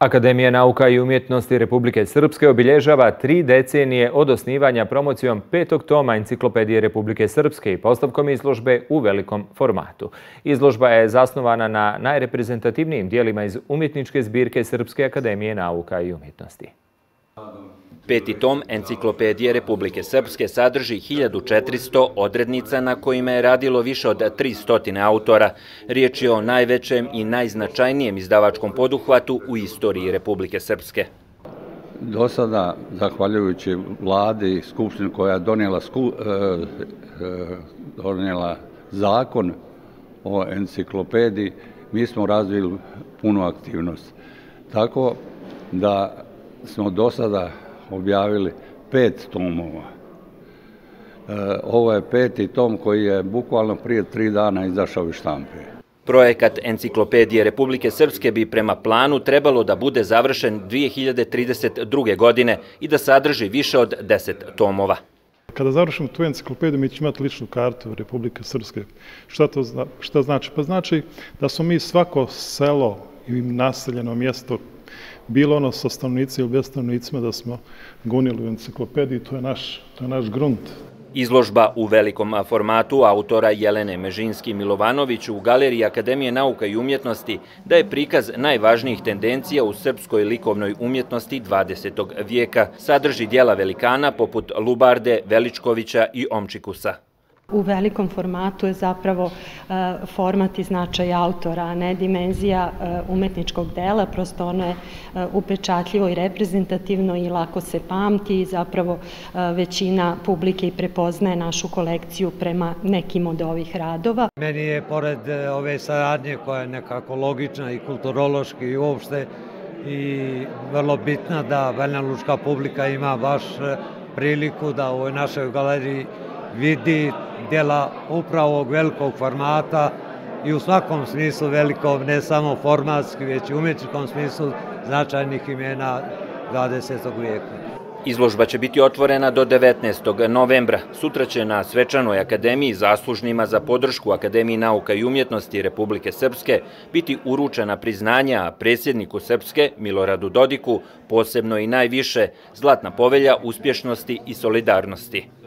Akademija nauka i umjetnosti Republike Srpske obilježava 3 decenije od osnivanja promocijom 5. toma Enciklopedije Republike Srpske i postavkom izložbe u velikom formatu. Izložba je zasnovana na najreprezentativnijim dijelima iz umjetničke zbirke Srpske akademije nauka i umjetnosti. 5. tom Enciklopedije Republike Srpske sadrži 1400 odrednica na kojima je radilo više od 300 autora. Riječ je o najvećem i najznačajnijem izdavačkom poduhvatu u istoriji Republike Srpske. Do sada, zahvaljujući vladi i skupštini koja je donijela zakon o enciklopediji, mi smo razvili punu aktivnost. Tako da smo do sada objavili 5 tomova. Ovo je 5. tom koji je bukvalno prije 3 dana izašao iz štampe. Projekat Enciklopedije Republike Srpske bi prema planu trebalo da bude završen 2032. godine i da sadrži više od 10 tomova. Kada završimo tu enciklopediju, mi ćemo imati ličnu kartu Republike Srpske. Šta znači? Pa znači da smo mi svako selo i naseljeno mjesto, bilo ono sa stanovnicima ili bez stanovnicima, da smo gunili u enciklopediji, to je naš grunt. Izložba u velikom formatu autora Jelene Mežinski-Milovanović u Galeriji Akademije nauka i umjetnosti daje prikaz najvažnijih tendencija u srpskoj likovnoj umjetnosti 20. vijeka. Sadrži dijela velikana poput Lubarde, Veličkovića i Omčikusa. U velikom formatu je zapravo format i značaj autora, a ne dimenzija umetničkog dela. Prosto ono je upečatljivo i reprezentativno i lako se pamti i zapravo većina publike i prepoznaje našu kolekciju prema nekim od ovih radova. Meni je, pored ove saradnje koja je nekako logična i kulturološki i uopšte i vrlo bitna, da banjalučka publika ima baš priliku da u ovoj našoj galeriji vidi djela upravo ovog velikog formata i u svakom smislu velikom, ne samo formatski, već i umjetničkom smislu značajnih imena 20. vijeka. Izložba će biti otvorena do 19. novembra. Sutra će na svečanoj akademiji zaslužnima za podršku Akademiji nauka i umjetnosti Republike Srpske biti uručena priznanja predsjedniku Srpske Miloradu Dodiku, posebno i najviše Zlatna povelja uspješnosti i solidarnosti.